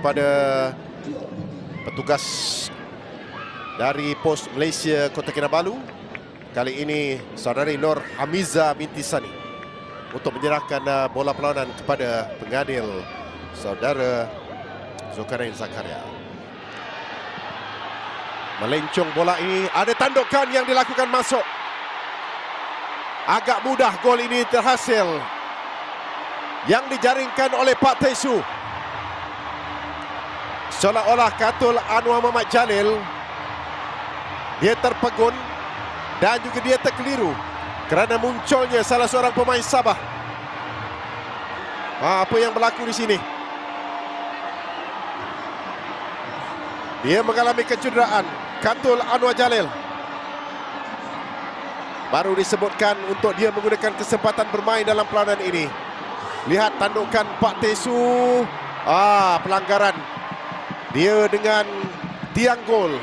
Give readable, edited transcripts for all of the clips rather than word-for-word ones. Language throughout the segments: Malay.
kepada petugas dari Pos Malaysia Kota Kinabalu. Kali ini saudari Nur Hamiza binti Sani untuk menyerahkan bola perlawanan kepada pengadil saudara Zulkarnain Zakaria. Melencong bola ini, ada tandukan yang dilakukan masuk. Agak mudah gol ini terhasil, yang dijaringkan oleh Pak Tesu. Seolah-olah Katul Anwar Muhammad Jalil, dia terpegun dan juga dia terkeliru kerana munculnya salah seorang pemain Sabah. Apa yang berlaku di sini? Dia mengalami kecederaan, Katul Anwar Jalil. Baru disebutkan untuk dia menggunakan kesempatan bermain dalam perlawanan ini. Lihat tandukan Pak Tesu. Pelanggaran. Dia dengan tiang gol.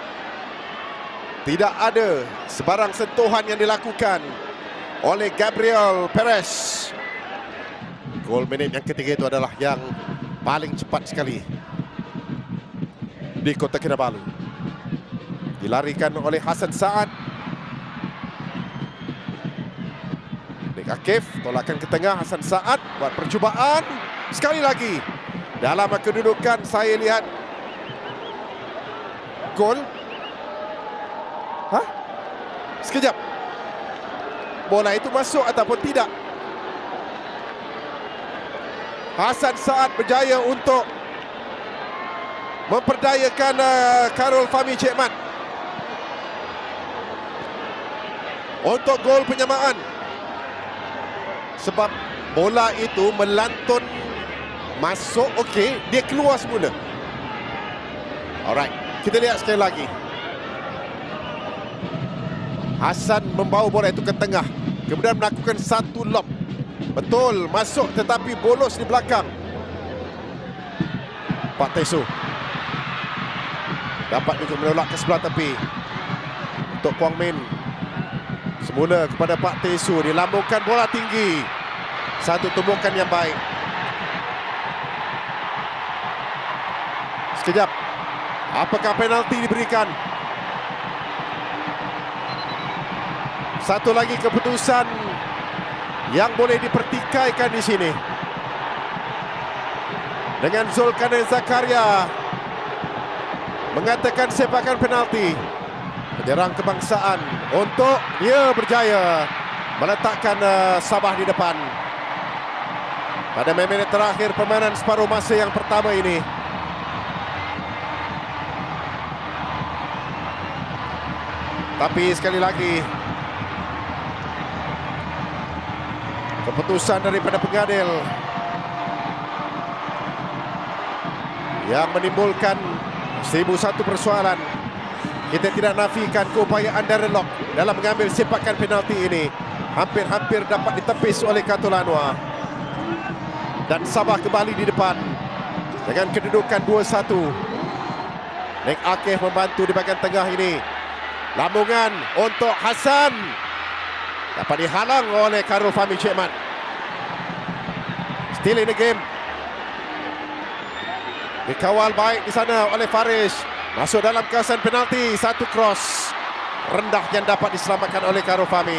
Tidak ada sebarang sentuhan yang dilakukan oleh Gabriel Perez. Gol minit yang ketiga itu adalah yang paling cepat sekali di Kota Kinabalu. Dilarikan oleh Hasan Saad. Nik Akif tolakkan ke tengah. Hasan Saad buat percubaan. Sekali lagi dalam kedudukan saya lihat gol. Sekejap. Bola itu masuk ataupun tidak? Hasan Saad berjaya untuk memperdayakan Khairul Fahmi Cik Mat untuk gol penyamaan. Sebab bola itu melantun masuk, okey, dia keluar semula. Alright, kita lihat sekali lagi. Hasan membawa bola itu ke tengah, kemudian melakukan satu lob. Betul, masuk tetapi bolos di belakang. Pak Tesu dapat juga menolak ke sebelah tepi untuk Kwang Min. Semula kepada Pak Tesu, dilambungkan bola tinggi. Satu tumbukan yang baik. Sekejap, apakah penalti diberikan? Satu lagi keputusan yang boleh dipertikaikan di sini. Dengan Zulkarnain Zakaria mengatakan sepakan penalti. Penyerang kebangsaan untuk dia berjaya meletakkan Sabah di depan pada minit terakhir permainan separuh masa yang pertama ini. Tapi sekali lagi keputusan daripada pengadil yang menimbulkan 1001 persoalan. Kita tidak nafikan keupayaan Darren Lock dalam mengambil sepakan penalti ini. Hampir-hampir dapat ditepis oleh Katul Anwar. Dan Sabah kembali di depan dengan kedudukan 2-1. Nik Akif membantu di bahagian tengah ini. Lambungan untuk Hasan. Dapat dihalang oleh Khairul Fahmi Cik Mat. Still in the game. Dikawal baik di sana oleh Faris. Masuk dalam kawasan penalti. Satu cross rendah yang dapat diselamatkan oleh Khairul Fahmi.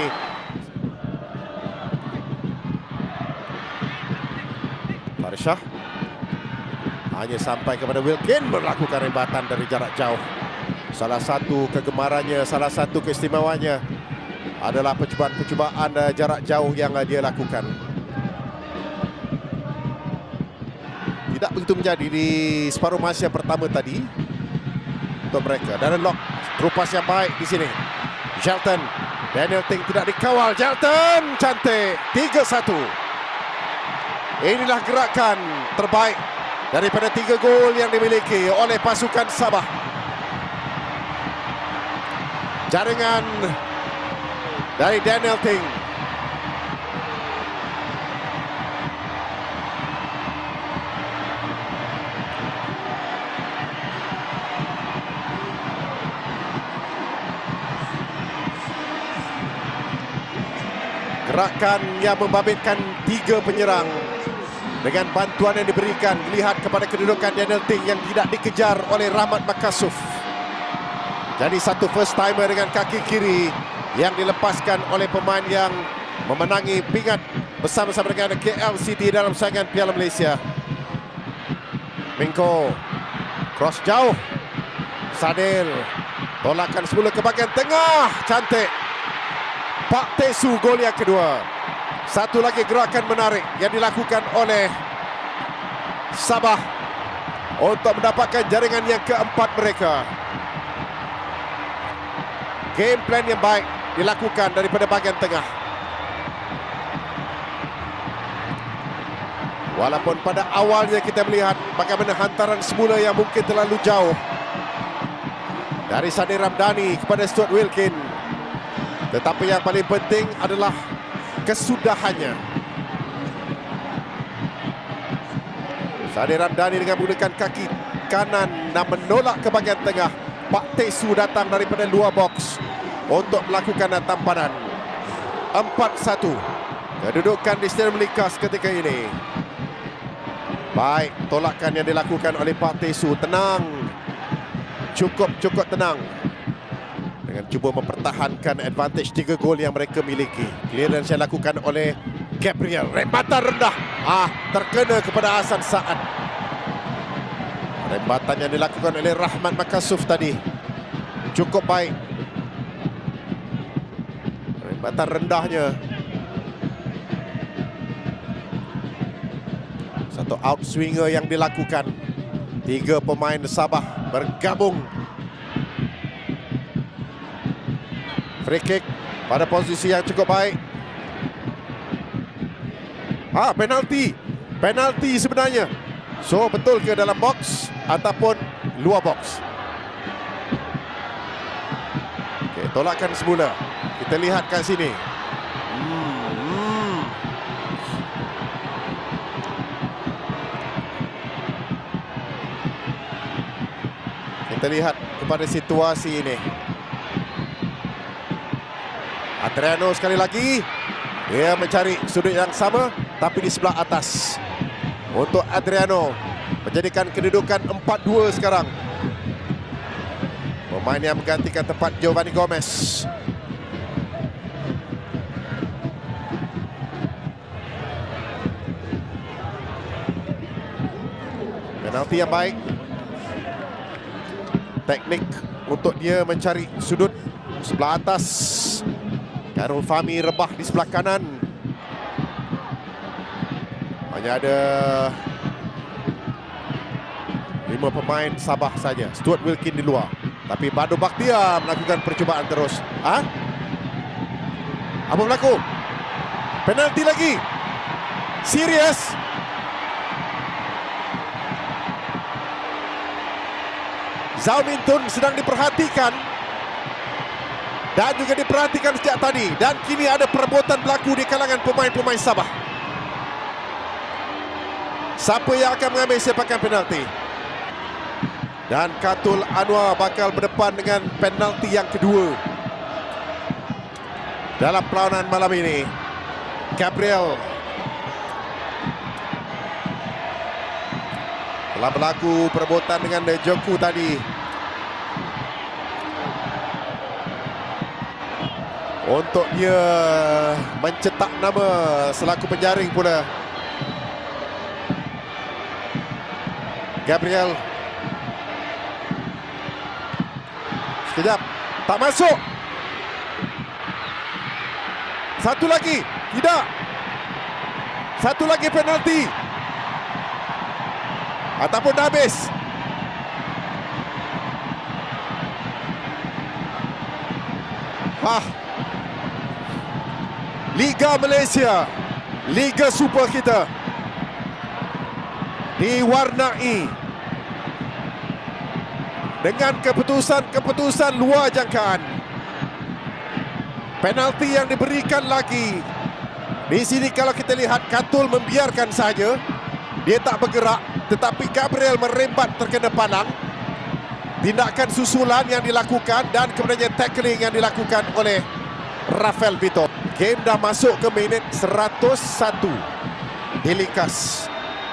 Faris Shah hanya sampai kepada Wilkin, melakukan rebatan dari jarak jauh. Salah satu kegemarannya, salah satu keistimewanya adalah percubaan-percubaan jarak jauh yang dia lakukan. Tidak begitu menjadi di separuh masa pertama tadi untuk mereka. Darren Lock, terupas yang baik di sini. Shelton, Daniel Ting tidak dikawal. Shelton, cantik. 3-1. Inilah gerakan terbaik daripada 3 gol yang dimiliki oleh pasukan Sabah. Jaringan dari Daniel Ting. Gerakan yang membabitkan 3 penyerang dengan bantuan yang diberikan. Lihat kepada kedudukan Daniel Ting yang tidak dikejar oleh Rahmat Makasuf. Jadi satu first timer dengan kaki kiri yang dilepaskan oleh pemain yang memenangi pingat bersama-sama dengan KL City dalam saingan Piala Malaysia. Mingko cross jauh. Sadil tolakan semula ke bahagian tengah, cantik. Pak Tesu gol yang kedua. Satu lagi gerakan menarik yang dilakukan oleh Sabah untuk mendapatkan jaringan yang keempat mereka. Game plan yang baik dilakukan daripada bahagian tengah. Walaupun pada awalnya kita melihat bagaimana hantaran semula yang mungkin terlalu jauh dari Sani Ramdhani kepada Stuart Wilkin, tetapi yang paling penting adalah kesudahannya. Sani Ramdhani dengan menggunakan kaki kanan dan menolak ke bahagian tengah. Pak Tesu datang daripada luar box untuk melakukan tampanan. 4-1 kedudukan di Stadium Likas ketika ini. Baik tolakan yang dilakukan oleh Pak Tesu. Tenang, cukup tenang dengan cuba mempertahankan advantage 3 gol yang mereka miliki. Clearance yang dilakukan oleh Gabriel, rembatan rendah, terkena kepada Hasan Saad. Rembatan yang dilakukan oleh Rahmat Makasuf tadi cukup baik. Rembatan rendahnya. Satu outswinger yang dilakukan. 3 pemain Sabah bergabung. Free kick pada posisi yang cukup baik. Penalti. Penalti sebenarnya. So, betul ke dalam box ataupun luar box? Okey, tolakan semula. Kita lihat kat sini. Kita lihat kepada situasi ini. Adriano sekali lagi. Dia mencari sudut yang sama tapi di sebelah atas. Untuk Adriano menjadikan kedudukan 4-2 sekarang. Pemain yang menggantikan tempat Giovanni Gomez. Penalti yang baik. Teknik untuk dia mencari sudut sebelah atas. Khairul Fahmi rebah di sebelah kanan. Hanya ada 5 pemain Sabah saja. Stuart Wilkin di luar. Tapi Badu Bakhtiar melakukan percubaan terus. Apa berlaku? Penalti lagi. Serius? Zhao Min Tun sedang diperhatikan dan juga diperhatikan sejak tadi, dan kini ada perebutan berlaku di kalangan pemain-pemain Sabah. Siapa yang akan mengambil sepakan penalti? Dan Katul Anwar bakal berdepan dengan penalti yang kedua dalam perlawanan malam ini. Gabriel telah berlaku perebutan dengan Joku tadi. Untuk dia mencetak nama selaku penjaring pula. Gabriel. Sekejap. Tak masuk. Satu lagi. Tidak. Satu lagi penalti. Ataupun dah habis. Liga Malaysia, Liga Super kita diwarnai dengan keputusan luar jangkaan. Penalti yang diberikan lagi. Di sini kalau kita lihat, Katul membiarkan saja. Dia tak bergerak, tetapi Gabriel merembat terkena palang. Tindakan susulan yang dilakukan dan kemudian tackling yang dilakukan oleh Rafael Vitor. Game dah masuk ke minit 101 di Likas.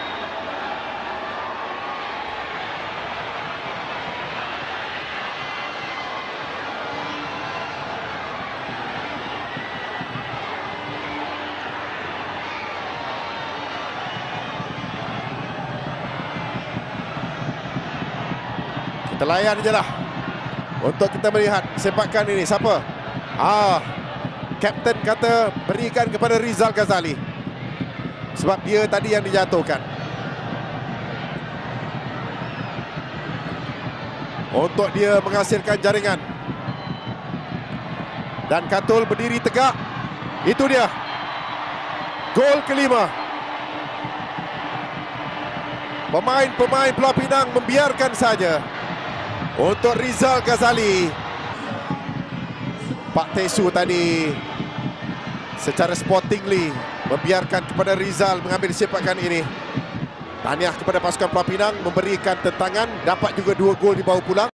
Kita layan je lah untuk kita melihat sepakan ini. Siapa? Kapten kata berikan kepada Rizal Ghazali sebab dia tadi yang dijatuhkan. Untuk dia menghasilkan jaringan. Dan Katul berdiri tegak. Itu dia. Gol kelima. Pemain-pemain Pulau Pinang membiarkan saja untuk Rizal Ghazali. Pak Tesu tadi secara sportingly membiarkan kepada Rizal mengambil sepakan ini. Tahniah kepada pasukan Pulau Pinang memberikan tentangan, dapat juga 2 gol dibawa pulang.